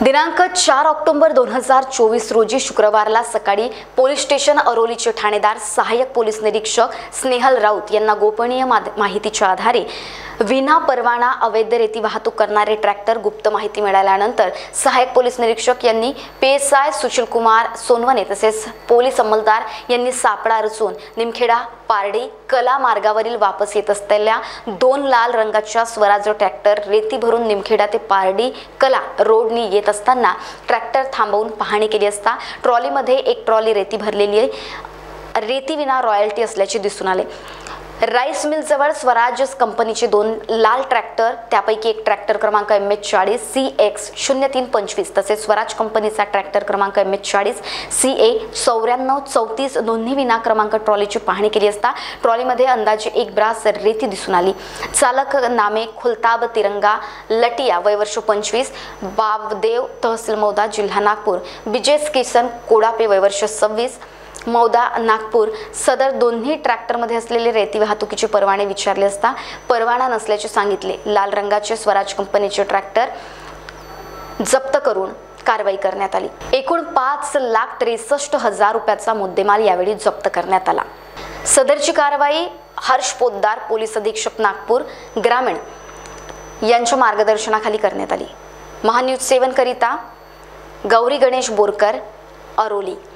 दिनांक 4 ऑक्टोबर 2024 रोजी शुक्रवारला सकाळी पोलीस स्टेशन अरोलीचे ठाणेदार सहाय्यक पोलीस निरीक्षक स्नेहल राऊत यांना गोपनीय माहितीच्या आधारे विना परवाना अवैध रेती वाहतूक करणारे ट्रॅक्टर गुप्त माहिती मिळाल्यानंतर सहाय्यक पोलीस निरीक्षक यांनी PSI सुशील कुमार सोनवणे तसेच पोलीस अंमलदार यांनी सापळा रचून निमखेडा पारडी कला मार्गावरील वापस येत असलेल्या 2 लाल रंगाच्या स्वराज ट्रॅक्टर रेती भरून निमखेडा ते पारडी कला रोडनी येत असताना ट्रॅक्टर थांबवून पाहणी केली असता ट्रॉलीमध्ये एक ट्रॉली रेती भरलेली आहे। रेती विना रॉयल्टी असल्याचे दिसून आले। राईस मिल जवळ स्वराज कंपनीचे 2 लाल ट्रॅक्टर त्यापैकी एक ट्रॅक्टर क्रमांक MH40 CX0325 तसेच स्वराज कंपनीचा ट्रॅक्टर क्रमांक MH40 CA 9434 दोन्ही विना क्रमांक ट्रॉलीची पाहणी केली असता ट्रॉलीमध्ये अंदाजे 1 ब्रास रेती दिसून आली। चालक नामे खुलताब तिरंगा लटिया वय वर्ष 25 बावदेव तहसील मौदा जिल्हा नागपूर बिजेस किसन कोडापे वय वर्ष 26 मौदा नागपूर सदर दोन्ही ट्रॅक्टरमध्ये असलेले रेती वाहतुकीचे परवाने विचारले असता परवाना नसल्याचे सांगितले। लाल रंगाचे स्वराज कंपनीचे ट्रॅक्टर जप्त करून कारवाई करण्यात आली। एकूण 5,63,000 रुपयाचा मुद्देमाल यावेळी जप्त करण्यात आला। सदरची कारवाई हर्ष पोद्दार पोलीस अधीक्षक नागपूर ग्रामीण यांच्या मार्गदर्शनाखाली करण्यात आली। महान्यूज 7 करिता गौरी गणेश बोरकर अरोली।